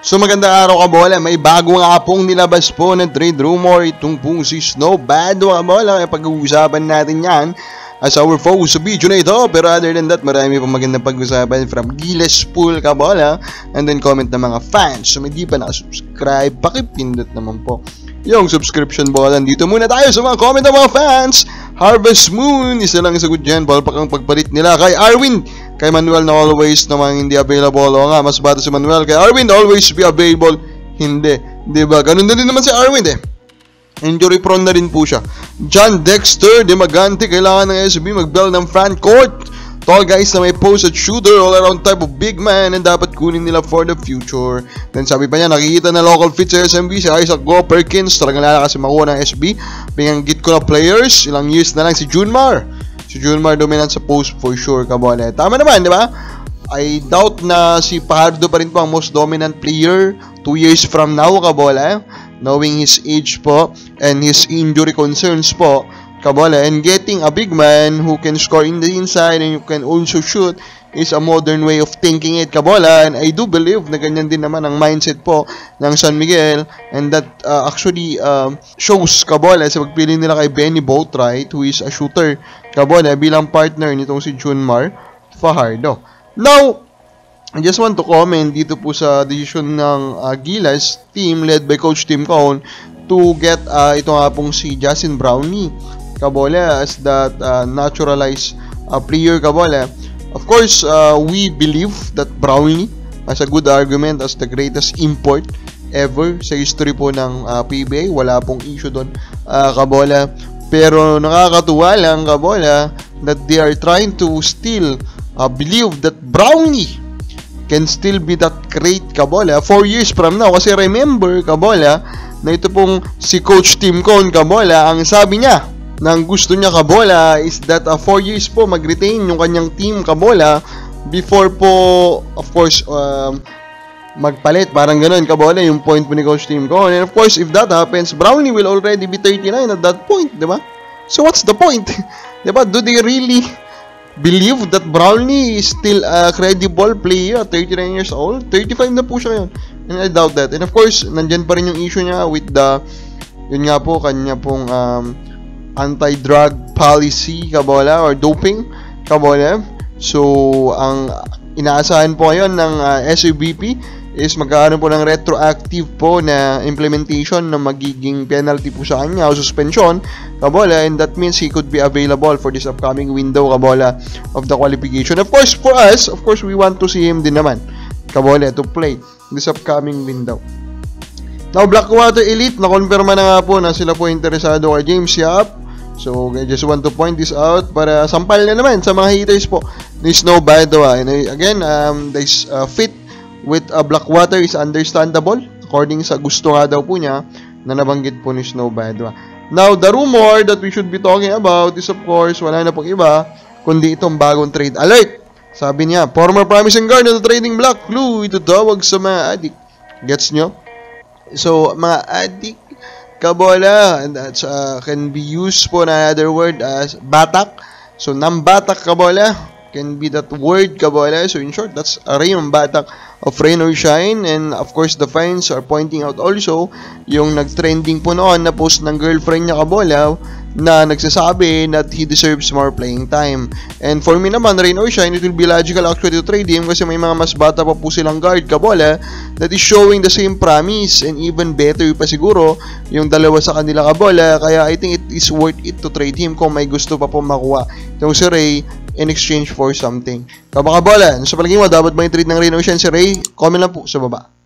So magandang araw kabola, may bago nga pong nilabas po na trade rumor itong pong si Snowbad kabola, kaya pag-uusapan natin yan as our focus sa video na ito. Pero other than that, marami pong magandang pag-usapan from Giles Pool kabola, and then comment ng mga fans. So hindi pa nakasubscribe, pakipindot naman po yung subscription button. Dito muna tayo sa mga comment ng mga fans. Harvest Moon, isa lang sagot dyan, palpak ang pagpalit nila kay Arwin. Kay Manuel na always namang hindi available. O nga, mas bata si Manuel. Kay Arwin, always be available. Hindi. Diba? Ganun na din naman si Arwin eh. Injury prone na rin po siya. John Dexter, di maganti. Kailangan ng SB mag-build ng front court. Tall guys na may post at shooter, all around type of big man, and dapat kunin nila for the future. Then sabi pa niya, nakikita na local fit sa SMB, si Isaac Go Perkins, talagang lalakas makuha ng SB. Pinanggit ko na players, ilang years na lang si Junmar. Si Junmar dominant sa post for sure, kabola. Tama naman, di ba? I doubt na si Pajardo pa rin po ang most dominant player 2 years from now, kabola. Knowing his age po and his injury concerns po, kabola, and getting a big man who can score in the inside and who can also shoot is a modern way of thinking it, kabola, and I do believe na ganyan din naman ang mindset po ng San Miguel, and that actually shows, kabola, sa pagpili nila kay Benny Boatwright, who is a shooter, kabola, bilang partner nitong si Junmar Fajardo. Now, I just want to comment dito po sa decision ng Gilas team led by Coach Tim Cone to get ito nga pong si Justin Brownlee, kabola, as that naturalized player, kabola. Of course, we believe that Brownlee has a good argument as the greatest import ever sa history po ng PBA. Wala pong issue doon, kabola. Pero nakakatuwa lang, kabola, that they are trying to still believe that Brownlee can still be that great, kabola, 4 years from now. Kasi remember, kabola, na ito pong si Coach Tim Cone, kabola, ang sabi niya nang gusto niya, kabola, is that 4 years po mag-retain yung kanyang team, kabola, before po, of course, magpalit, parang ganun, kabola, yung point po ni Coach Tim Cone. And of course, if that happens, Brownlee will already be 39 at that point, di ba? So what's the point? Di ba? Do they really believe that Brownlee is still a credible player at 39 years old? 35 na po siya ngayon. And I doubt that. And of course, nandyan pa rin yung issue niya with the, yun nga po, kanya pong anti-drug policy, kabola, or doping, kabola. So, ang inaasahan po ngayon ng SABP is magkakaroon po ng retroactive po na implementation na magiging penalty po sa kanya o suspension, kabola, and that means he could be available for this upcoming window, kabola, of the qualification. Of course, for us, of course, we want to see him din naman, kabola, to play this upcoming window. Now, Blackwater Elite, nakonfirma na nga po na sila po interesado kay James Yap. So, I just want to point this out para sampal na naman sa mga haters po ni Snowbad. And again, this fit with Blackwater is understandable according sa gusto nga daw po niya na nabanggit po ni Snowbad. Now, the rumor that we should be talking about is, of course, wala na pong iba kundi itong bagong trade alert. Sabi niya, former promising guard na trading block, clue, ito tawag sa mga addict. Gets nyo? So, mga addict, kabola, and that can be used po na another word as batak. So, nambatak, kabola, can be that word, kabola. So, in short, that's a Rayon Batak of Rain or Shine. And, of course, the fans are pointing out also yung nag-trending po noon na post ng girlfriend niya, kabola, na nagsasabi that he deserves more playing time. And for me naman, Rain or Shine, it will be logical actually to trade him kasi may mga mas bata pa po silang guard, kabola, that is showing the same promise and even better pa siguro yung dalawa sa kanila, kabola. Kaya I think it is worth it to trade him kung may gusto pa po makuha itong si Ray in exchange for something. Kabola, sa palagay mo, dapat ba i-trade ng Rain or Shine si Ray? Comment lang po sa baba.